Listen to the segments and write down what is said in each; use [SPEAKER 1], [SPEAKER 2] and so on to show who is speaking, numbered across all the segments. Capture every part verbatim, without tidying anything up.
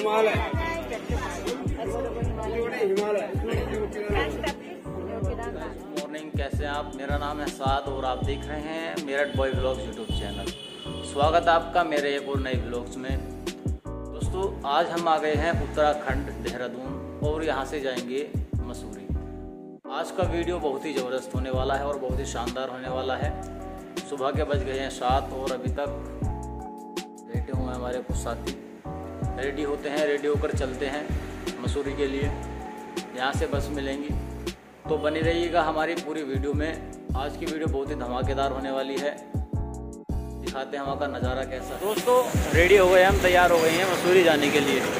[SPEAKER 1] Morning, कैसे हैं आप? मेरा नाम है साद और आप देख रहे हैं Meerut boy vlogs YouTube channel. स्वागत है आपका मेरे एक और नए व्लॉग्स में। दोस्तों, आज हम आ गए हैं उत्तराखंड देहरादून और यहाँ से जाएंगे मसूरी। आज का वीडियो बहुत ही ज़बरदस्त होने वाला है और बहुत ही शानदार होने वाला है। सुबह के बज गए हैं सात और अभी तक बैठे हुए हैं हमारे कुछ साथी। रेडी होते हैं, रेडी होकर चलते हैं मसूरी के लिए। यहाँ से बस मिलेंगी, तो बनी रहिएगा हमारी पूरी वीडियो में। आज की वीडियो बहुत ही धमाकेदार होने वाली है। दिखाते हैं वहाँ का नज़ारा कैसा। दोस्तों, रेडी हो गए, हम तैयार हो गए हैं मसूरी जाने के लिए।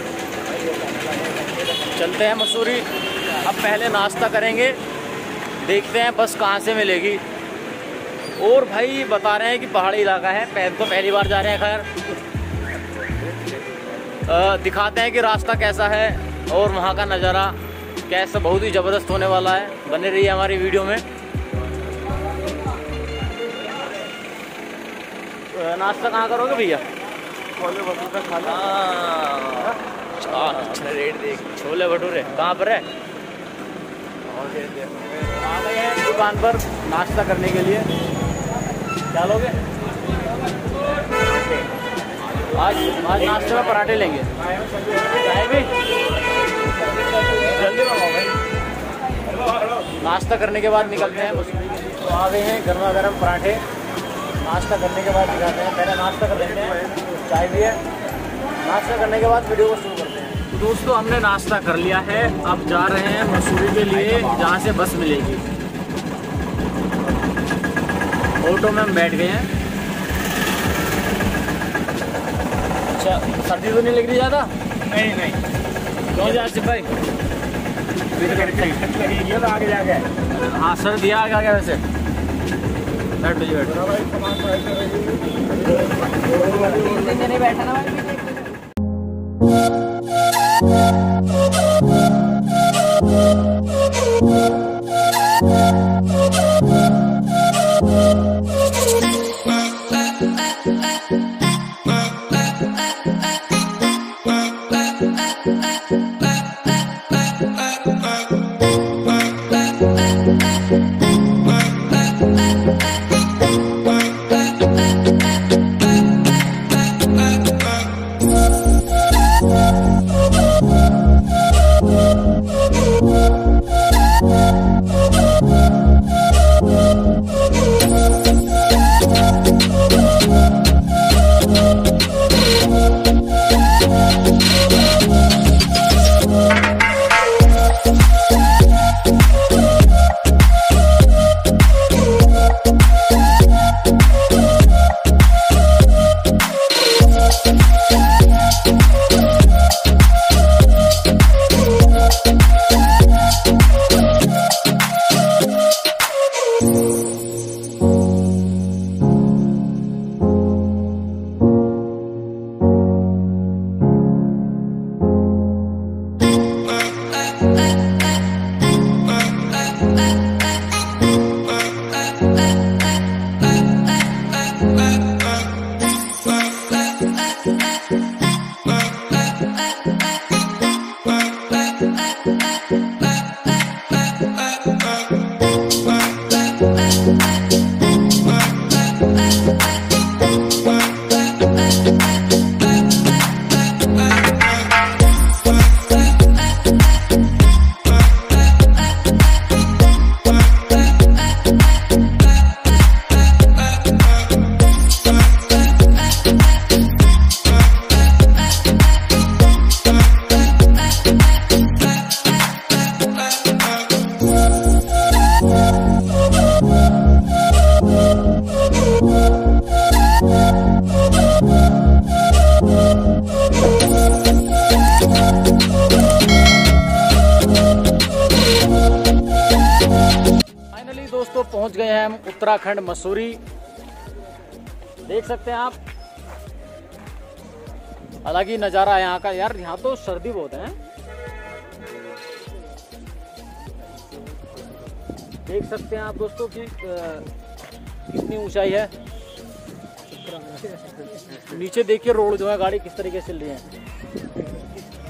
[SPEAKER 1] चलते हैं मसूरी। अब पहले नाश्ता करेंगे, देखते हैं बस कहाँ से मिलेगी। और भाई बता रहे हैं कि पहाड़ी इलाका है, पहले तो पहली बार जा रहे हैं। खैर दिखाते हैं कि रास्ता कैसा है और वहाँ का नज़ारा कैसा, बहुत ही ज़बरदस्त होने वाला है। बने रहिए हमारी वीडियो में। नाश्ता कहाँ करोगे भैया? छोले भटूरे खाना। अच्छा रेट देख, छोले भटूरे कहाँ पर है? आ गए हैं दुकान पर नाश्ता करने के लिए। क्या लोगे? आज आज नाश्ते में पराठे लेंगे। चाय भी जल्दी मंगाओ भाई। नाश्ता करने के बाद निकलते हैं मसूरी के लिए। तो आ गए हैं गर्मा गर्म पराठे। नाश्ता करने के बाद दिखाते हैं। पहले नाश्ता कर लेते हैं, चाय भी है। नाश्ता करने के बाद वीडियो को शुरू करते हैं। तो दोस्तों, हमने नाश्ता कर लिया है। अब जा रहे हैं मसूरी के लिए, जहाँ से बस मिलेगी। ऑटो में हम बैठ गए हैं। अच्छा, सर्दी तो नहीं लग रही ज़्यादा? नहीं नहीं। क्यों जा सिर्फ भाई? लगेगी तो आगे जाके। हाँ, सर्दी आगे आ गया वैसे। बैठ बजे बैठ नहीं बैठा ना भाई। दोस्तों, पहुंच गए हैं हम उत्तराखंड मसूरी। देख सकते हैं आप, हालांकि नज़ारा है यहाँ का। यार यहाँ तो सर्दी बहुत है। देख सकते हैं आप दोस्तों कि कितनी ऊंचाई है। नीचे देखिए रोड जो है, गाड़ी किस तरीके से चल रही है।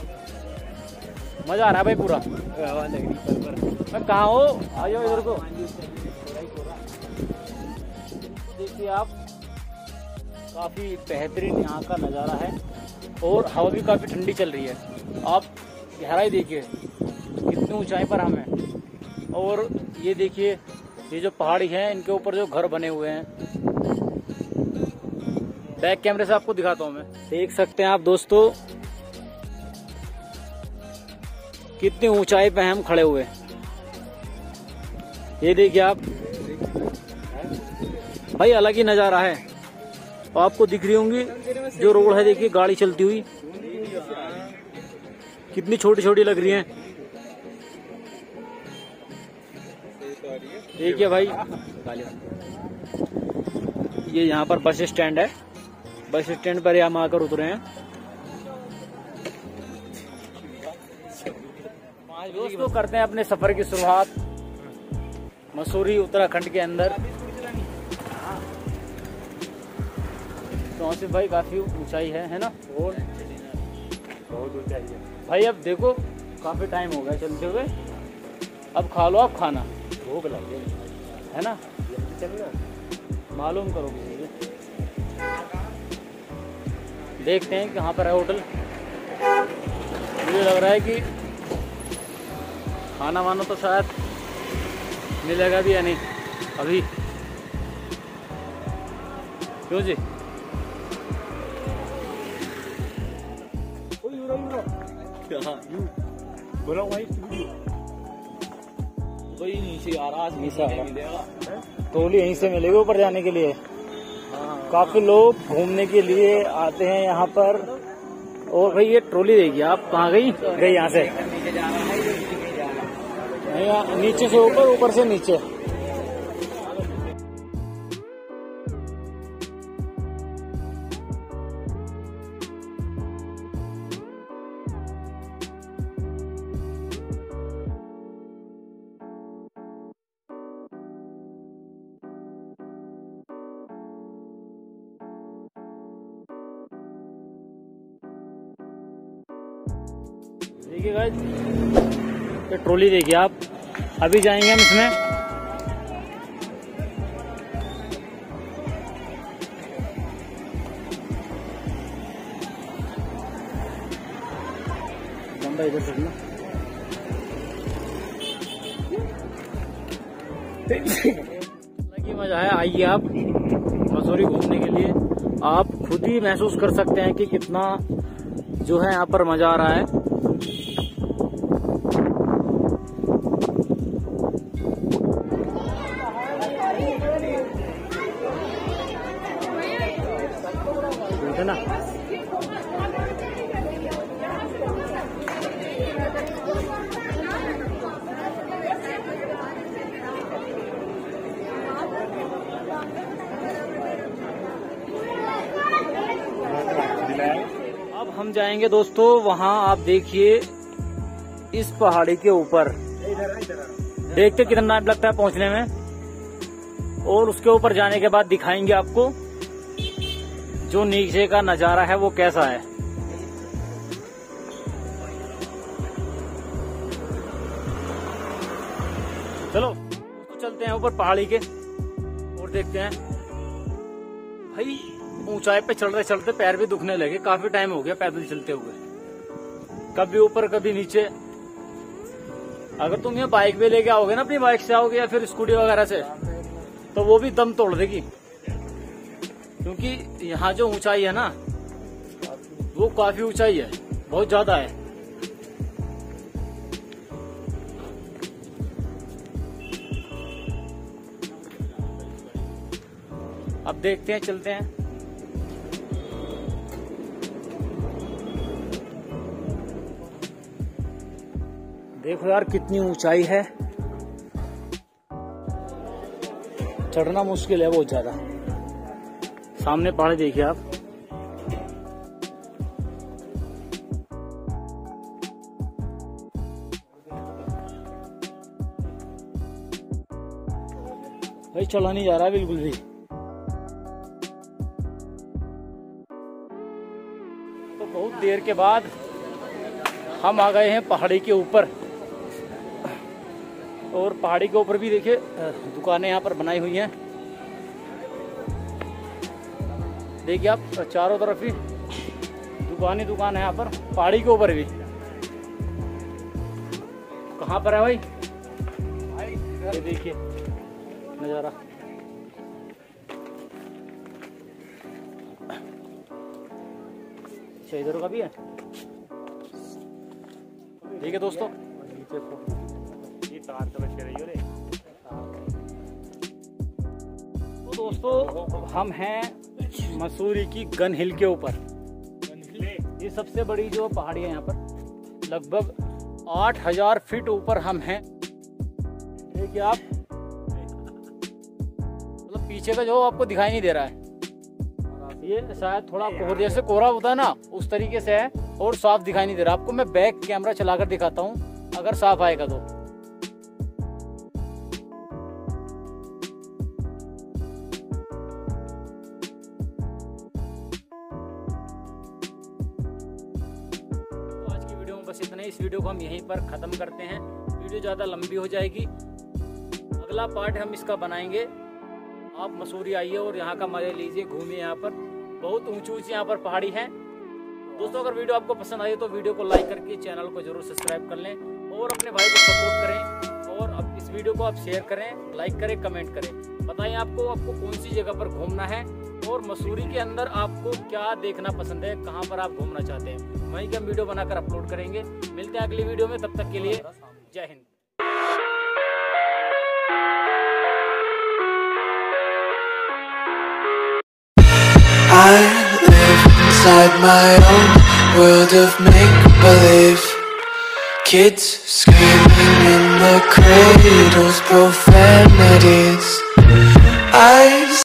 [SPEAKER 1] मजा आ रहा है भाई पूरा। मैं कहाँ हो, आ जाओ इधर को। देखिए आप, काफी बेहतरीन यहाँ का नज़ारा है और हवा भी काफी ठंडी चल रही है। आप गहराई देखिए कितनी ऊंचाई पर हम हैं। और ये देखिए, ये जो पहाड़ी है इनके ऊपर जो घर बने हुए हैं, बैक कैमरे से आपको दिखाता हूँ मैं। देख सकते हैं आप दोस्तों कितनी ऊंचाई पे हम खड़े हुए। ये देखिए आप भाई, अलग ही नजारा है। आपको दिख रही होंगी जो रोड है, देखिए गाड़ी चलती हुई कितनी छोटी छोटी लग रही है। देखिए भाई, ये यहाँ पर बस स्टैंड है। बस स्टैंड पर हम आकर उतरे हैं। दोस्तों करते हैं अपने सफर की शुरुआत मसूरी उत्तराखंड के अंदर। तो भाई काफी ऊंचाई है है ना, और बहुत ऊंचाई है भाई। अब देखो काफी टाइम हो गया चलते हुए, अब खा लो आप खाना, भूख लगी है ना। चलना मालूम करो किसी से, देखते हैं कहाँ पर है होटल। मुझे लग रहा है कि खाना वाना तो शायद मिलेगा भी या नहीं अभी, क्यों जी।
[SPEAKER 2] बोला भाई वही नीचे आ रहा
[SPEAKER 1] मिलेगा, टोली यहीं से मिलेगी ऊपर जाने के लिए। काफी लोग घूमने के लिए आते हैं यहाँ पर। और भाई ये ट्रॉली देखिए आप, कहाँ गई गई यहाँ से नहीं, नीचे से ऊपर, ऊपर से नीचे। देखिए गाइस, ये ट्रॉली देखिए आप, अभी जाएंगे हम इसमें। बंदा इधर से ना, लगी मजा है। आइए आप मसूरी घूमने के लिए, आप खुद ही महसूस कर सकते हैं कि कितना जो है यहाँ पर मजा आ रहा है। है ना, अब हम जाएंगे दोस्तों वहाँ। आप देखिए इस पहाड़ी के ऊपर, देखते कितना टाइम लगता है पहुँचने में, और उसके ऊपर जाने के बाद दिखाएंगे आपको जो नीचे का नजारा है वो कैसा है। चलो तो चलते हैं ऊपर पहाड़ी के और देखते हैं। भाई ऊंचाई पे चढ़ते चढ़ते पैर भी दुखने लगे, काफी टाइम हो गया पैदल चलते हुए, कभी ऊपर कभी नीचे। अगर तुम यहाँ बाइक पे लेके आओगे ना, अपनी बाइक से आओगे या फिर स्कूटी वगैरह से, तो वो भी दम तोड़ देगी, क्योंकि यहाँ जो ऊंचाई है ना वो काफी ऊंचाई है, बहुत ज्यादा है। अब देखते हैं, चलते हैं। देखो यार कितनी ऊंचाई है, चढ़ना मुश्किल है बहुत ज्यादा। सामने पहाड़ देखिए आप, भाई चला नहीं जा रहा बिल्कुल भी। तो बहुत देर के बाद हम आ गए हैं पहाड़ी के ऊपर, और पहाड़ी के ऊपर भी देखिए दुकानें यहाँ पर बनाई हुई हैं। देखिए आप चारों तरफ ही दुकान ही दुकान है यहाँ पर, पहाड़ी के ऊपर भी। कहाँ पर है भाई? ये देखिए नज़ारा। अच्छा इधर का भी है। देखिए दोस्तों,
[SPEAKER 2] ये तार तो बच रही है।
[SPEAKER 1] तो दोस्तों हम हैं मसूरी की गन हिल के ऊपर। ये सबसे बड़ी जो पहाड़ी है यहाँ पर, लगभग आठ हजार फीट ऊपर हम हैं। देखिए आप, मतलब पीछे का जो आपको दिखाई नहीं दे रहा है, ये शायद थोड़ा कोहरा, जैसे कोहरा होता है ना उस तरीके से है, और साफ दिखाई नहीं दे रहा। आपको मैं बैक कैमरा चलाकर दिखाता हूँ अगर साफ आएगा तो। बस इतना ही। इस वीडियो को हम यहीं पर ख़त्म करते हैं। वीडियो ज़्यादा लंबी हो जाएगी, अगला पार्ट हम इसका बनाएंगे। आप मसूरी आइए और यहाँ का मज़ा लीजिए, घूमिए। यहाँ पर बहुत ऊंची ऊंची यहाँ पर पहाड़ी है। दोस्तों अगर वीडियो आपको पसंद आई तो वीडियो को लाइक करके चैनल को जरूर सब्सक्राइब कर लें, और अपने भाई को सपोर्ट करें, और अब इस वीडियो को आप शेयर करें, लाइक करें, कमेंट करें। बताइए आपको आपको कौन सी जगह पर घूमना है, और मसूरी के अंदर आपको क्या देखना पसंद है, कहाँ पर आप घूमना चाहते हैं। वहीं के हम वीडियो बनाकर अपलोड करेंगे। मिलते हैं अगली वीडियो में, तब तक के लिए जय Hind.
[SPEAKER 3] I live inside my own world of make-believe. Kids screaming in the cradles, profanities. I